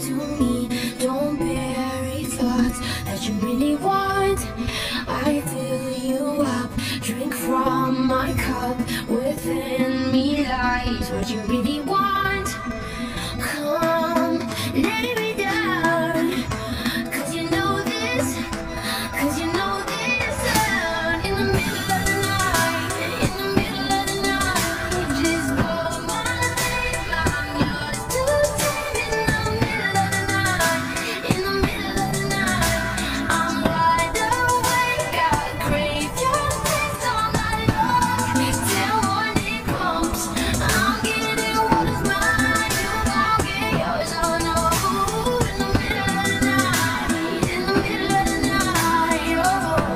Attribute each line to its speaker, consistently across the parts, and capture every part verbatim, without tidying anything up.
Speaker 1: to me. Don't bury thoughts that you really want. I fill you up, drink from my cup. Within me lies what you really want. Come, lay me down, cause you know this, cause you know this sound. In the middle of the night, in the middle of the night, just call my name, I'm yours to take. In the middle of the night, in the middle of the night, I'm wide awake, I crave your taste all night long. Till morning comes, I'm getting what is mine, you gon' get yours, oh no. In the middle of the night, in the middle of the night, oh.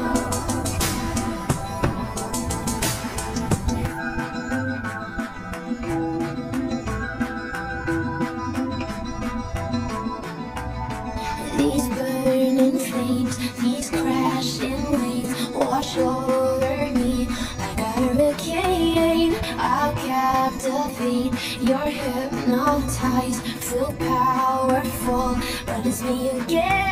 Speaker 1: These burning flames, these crashing waves wash over me like a hurricane. I'll captivate, you're hypnotized, feel powerful, but it's me again.